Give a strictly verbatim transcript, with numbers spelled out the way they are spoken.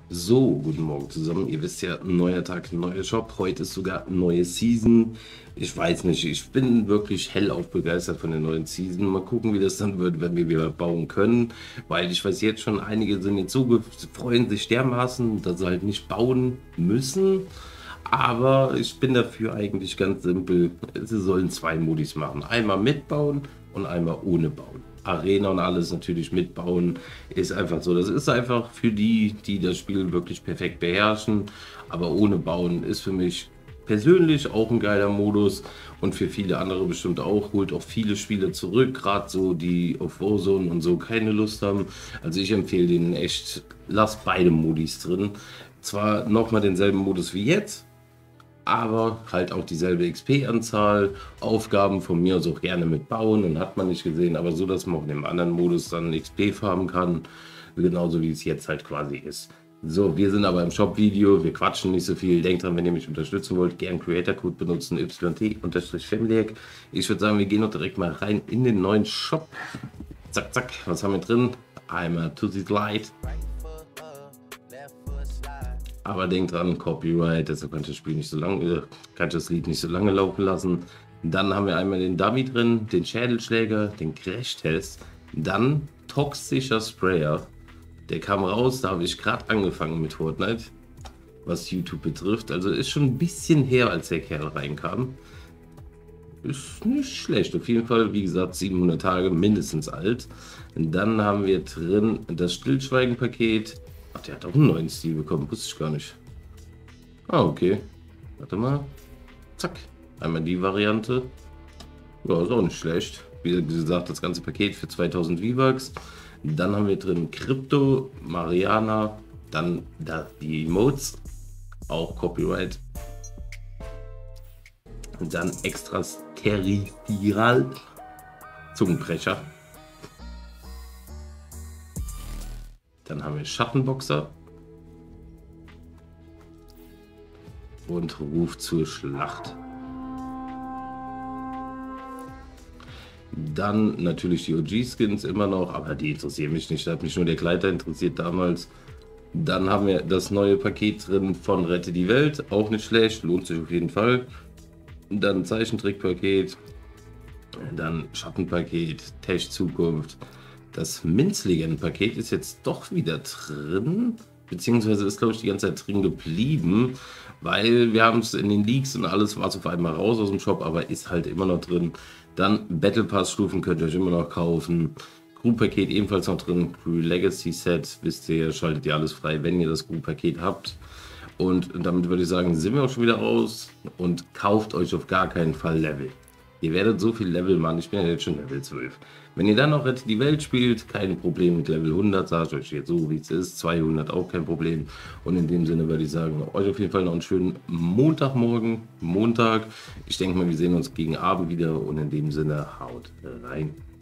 So, guten Morgen zusammen. Ihr wisst ja, neuer Tag, neuer Shop. Heute ist sogar neue Season. Ich weiß nicht, ich bin wirklich hellauf begeistert von der neuen Season. Mal gucken, wie das dann wird, wenn wir wieder bauen können. Weil ich weiß jetzt schon, einige sind jetzt so, freuen sich dermaßen, dass sie halt nicht bauen müssen. Aber ich bin dafür eigentlich ganz simpel. Sie sollen zwei Modis machen. Einmal mitbauen und einmal ohne bauen. Arena und alles natürlich mitbauen, ist einfach so. Das ist einfach für die, die das Spiel wirklich perfekt beherrschen. Aber ohne Bauen ist für mich persönlich auch ein geiler Modus und für viele andere bestimmt auch. Holt auch viele Spiele zurück, gerade so, die auf Warzone und so keine Lust haben. Also ich empfehle denen echt, lasst beide Modis drin. Zwar nochmal denselben Modus wie jetzt, aber halt auch dieselbe X P-Anzahl, Aufgaben von mir aus auch gerne mit bauen, und hat man nicht gesehen, aber so, dass man auch in dem anderen Modus dann X P farmen kann, genauso wie es jetzt halt quasi ist. So, wir sind aber im Shop-Video, wir quatschen nicht so viel. Denkt dran, wenn ihr mich unterstützen wollt, gern Creator-Code benutzen, Y T-Family. Ich würde sagen, wir gehen noch direkt mal rein in den neuen Shop. Zack, zack, was haben wir drin? Einmal Tussy's Light. Aber denkt dran, Copyright, deshalb kann ich das Spiel nicht so lange, äh, kann ich das Lied nicht so lange laufen lassen. Dann haben wir einmal den Dummy drin, den Schädelschläger, den Crashtest, dann toxischer Sprayer. Der kam raus, da habe ich gerade angefangen mit Fortnite, was YouTube betrifft. Also ist schon ein bisschen her, als der Kerl reinkam. Ist nicht schlecht, auf jeden Fall, wie gesagt, siebenhundert Tage mindestens alt. Und dann haben wir drin das Stillschweigen-Paket. Ach, der hat auch einen neuen Stil bekommen, wusste ich gar nicht. Ah, okay. Warte mal. Zack. Einmal die Variante. Ja, ist auch nicht schlecht. Wie gesagt, das ganze Paket für zweitausend V-Bucks. Dann haben wir drin Krypto, Mariana, dann da die Emotes, auch Copyright. Und dann Extraterritorial, Zungenbrecher. Dann haben wir Schattenboxer und Ruf zur Schlacht. Dann natürlich die O G-Skins immer noch, aber die interessieren mich nicht. Da hat mich nur der Kleider interessiert damals. Dann haben wir das neue Paket drin von Rette die Welt, auch nicht schlecht, lohnt sich auf jeden Fall. Dann Zeichentrickpaket, dann Schattenpaket, Tech Zukunft. Das Minzlegenden-Paket ist jetzt doch wieder drin, beziehungsweise ist, glaube ich, die ganze Zeit drin geblieben, weil wir haben es in den Leaks und alles, war es auf einmal raus aus dem Shop, aber ist halt immer noch drin. Dann Battle Pass Stufen könnt ihr euch immer noch kaufen. Crew-Paket ebenfalls noch drin. Crew Legacy Set, wisst ihr, schaltet ihr alles frei, wenn ihr das Crew-Paket habt. Und damit würde ich sagen, sind wir auch schon wieder raus und kauft euch auf gar keinen Fall Level. Ihr werdet so viel Level machen, ich bin ja jetzt schon Level zwölf. Wenn ihr dann noch Rette die Welt spielt, kein Problem mit Level hundert, sagt euch jetzt so wie es ist, zweihundert auch kein Problem. Und in dem Sinne würde ich sagen, euch auf jeden Fall noch einen schönen Montagmorgen, Montag. Ich denke mal, wir sehen uns gegen Abend wieder und in dem Sinne haut rein.